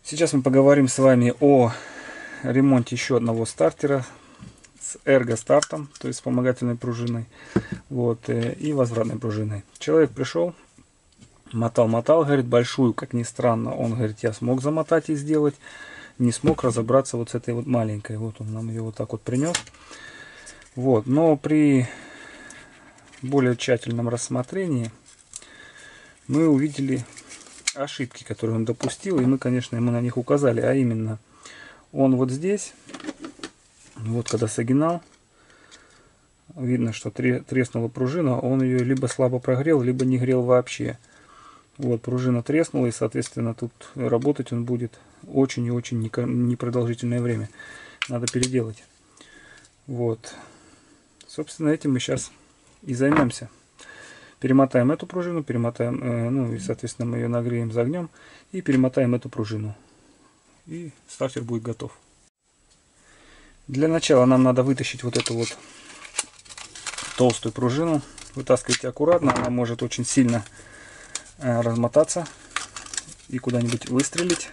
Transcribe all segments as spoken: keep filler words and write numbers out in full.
Сейчас мы поговорим с вами о ремонте еще одного стартера с эрго-стартом, то есть вспомогательной пружиной, вот, и возвратной пружиной. Человек пришел, мотал-мотал, говорит, большую, как ни странно, он говорит, я смог замотать и сделать, не смог разобраться вот с этой вот маленькой. Вот он нам ее вот так вот принес. Вот, но при более тщательном рассмотрении мы увидели ошибки, которые он допустил, и мы, конечно, ему на них указали, а именно, он вот здесь, вот когда согинал, видно, что треснула пружина, он ее либо слабо прогрел, либо не грел вообще. Вот, пружина треснула, и, соответственно, тут работать он будет очень и очень непродолжительное время. Надо переделать. Вот. Собственно, этим мы сейчас и займемся. Перемотаем эту пружину, перемотаем, э, ну и, соответственно, мы ее нагреем, загнем, и перемотаем эту пружину. И стартер будет готов. Для начала нам надо вытащить вот эту вот толстую пружину. Вытаскивайте аккуратно, она может очень сильно э, размотаться и куда-нибудь выстрелить.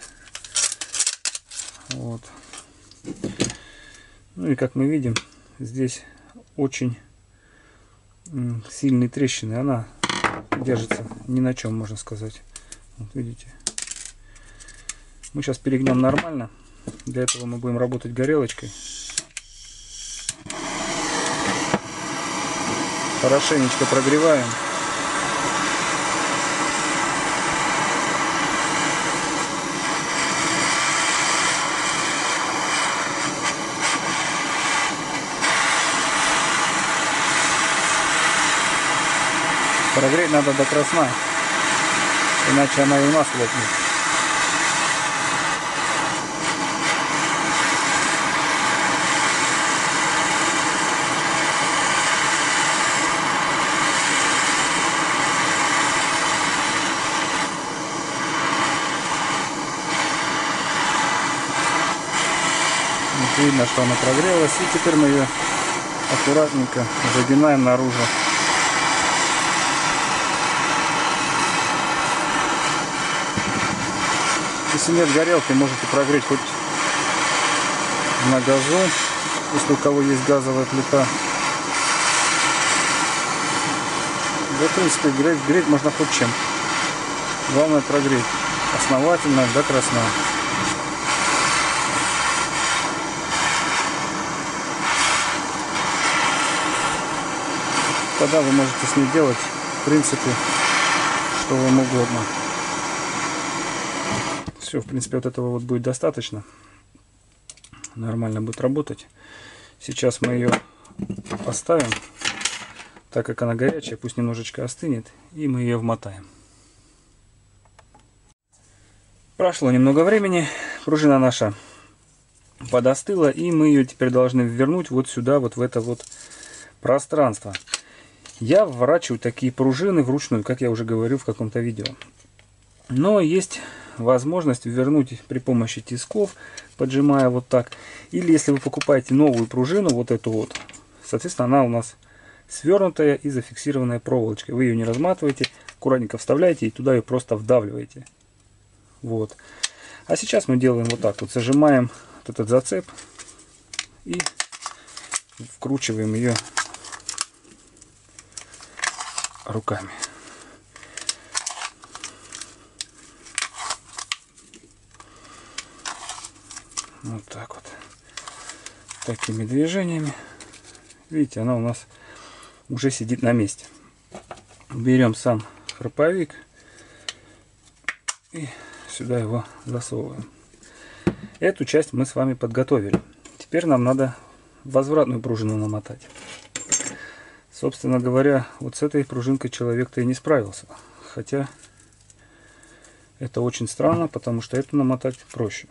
Вот. Ну и как мы видим, здесь очень сильные трещины, она держится ни на чем, можно сказать. Вот видите. Мы сейчас перегнем нормально. Для этого мы будем работать горелочкой. Хорошенечко прогреваем. Прогреть надо до красна, иначе она и у нас лопнет. Вот видно, что она прогрелась, и теперь мы ее аккуратненько загинаем наружу. Если нет горелки, можете прогреть хоть на газу, если у кого есть газовая плита. Да, в принципе, греть, греть можно хоть чем. Главное прогреть основательно до красна. Тогда вы можете с ней делать, в принципе, что вам угодно. Все, в принципе, вот этого вот будет достаточно. Нормально будет работать. Сейчас мы ее поставим, так как она горячая, пусть немножечко остынет, и мы ее вмотаем. Прошло немного времени, пружина наша подостыла, и мы ее теперь должны вернуть вот сюда, вот в это вот пространство. Я вворачиваю такие пружины вручную, как я уже говорил в каком-то видео. Но есть возможность вернуть при помощи тисков, поджимая вот так. Или если вы покупаете новую пружину, вот эту вот, соответственно, она у нас свернутая и зафиксированная проволочкой. Вы ее не разматываете, аккуратненько вставляете и туда ее просто вдавливаете. Вот. А сейчас мы делаем вот так вот. Зажимаем вот этот зацеп и вкручиваем ее руками. Вот так вот. Такими движениями. Видите, она у нас уже сидит на месте. Берем сам храповик и сюда его засовываем. Эту часть мы с вами подготовили. Теперь нам надо возвратную пружину намотать. Собственно говоря, вот с этой пружинкой человек-то и не справился. Хотя это очень странно, потому что эту намотать проще.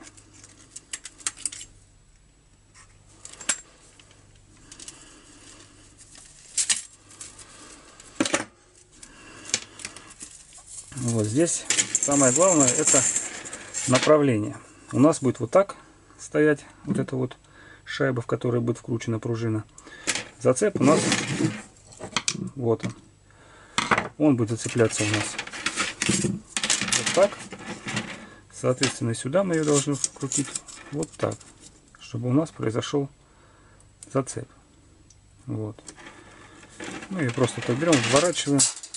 Вот здесь самое главное — это направление. У нас будет вот так стоять вот эта вот шайба, в которой будет вкручена пружина. Зацеп у нас вот он. Он будет зацепляться у нас вот так. Соответственно, сюда мы ее должны вкрутить вот так, чтобы у нас произошел зацеп. Вот. Мы ее просто так берем, вворачиваем.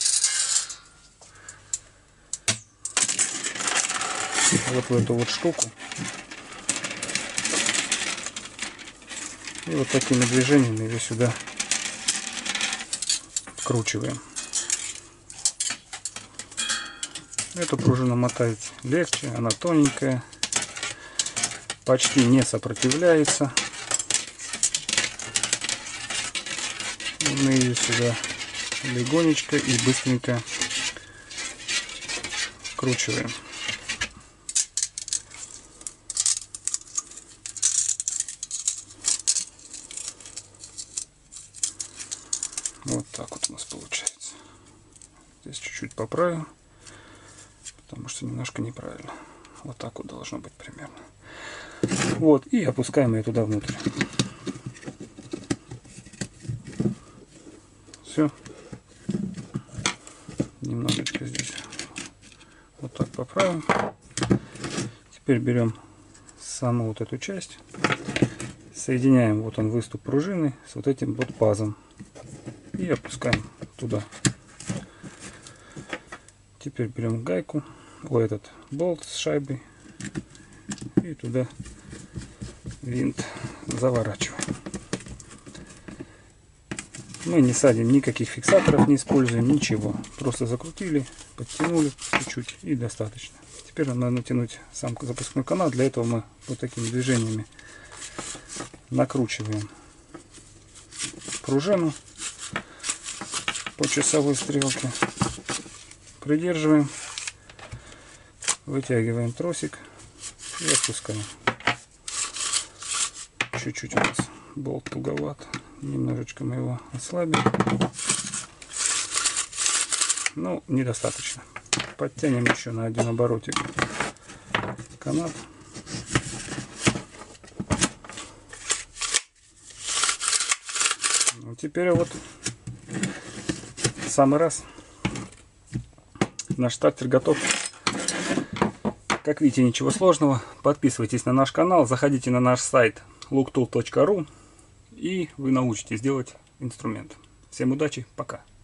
Вот в эту вот штуку. И вот такими движениями ее сюда вкручиваем. Эту пружину мотать легче, она тоненькая, почти не сопротивляется. Мы ее сюда легонечко и быстренько вкручиваем. Вот так вот у нас получается. Здесь чуть-чуть поправим, потому что немножко неправильно. Вот так вот должно быть примерно. Вот, и опускаем ее туда внутрь. Все. Немножечко здесь вот так поправим. Теперь берем саму вот эту часть, соединяем вот он выступ пружины с вот этим вот пазом и опускаем туда. Теперь берем гайку, о, этот болт с шайбой и туда винт заворачиваем. Мы не садим, никаких фиксаторов не используем, ничего. Просто закрутили, подтянули чуть-чуть и достаточно. Теперь нам надо натянуть сам запускной канал. Для этого мы вот такими движениями накручиваем пружину по часовой стрелке. Придерживаем, вытягиваем тросик и отпускаем. Чуть-чуть у нас болт туговат, немножечко мы его ослабим, но недостаточно. Подтянем еще на один оборотик канат. Ну, теперь вот в самый раз. Наш стартер готов. Как видите, ничего сложного. Подписывайтесь на наш канал, заходите на наш сайт луктул точка ру и вы научитесь делать инструмент. Всем удачи, пока.